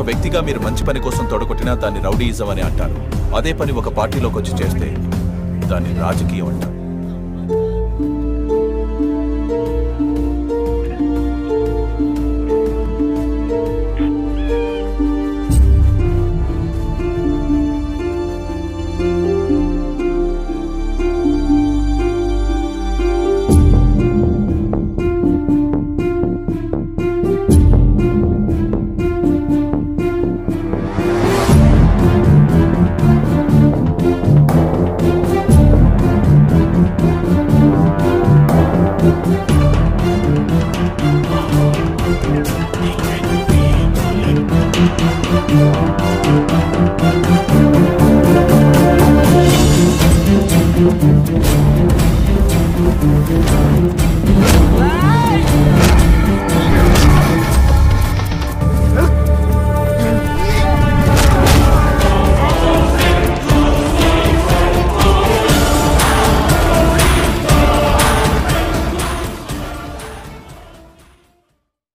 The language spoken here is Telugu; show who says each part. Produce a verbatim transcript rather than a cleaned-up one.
Speaker 1: ఒక వ్యక్తిగా మీరు మంచి పని కోసం తొడగొట్టినా దాన్ని రౌడీయిజం అని అంటారు. అదే పని ఒక పార్టీలోకి వచ్చి చేస్తే దాన్ని రాజకీయం అంటారు.
Speaker 2: Thank you.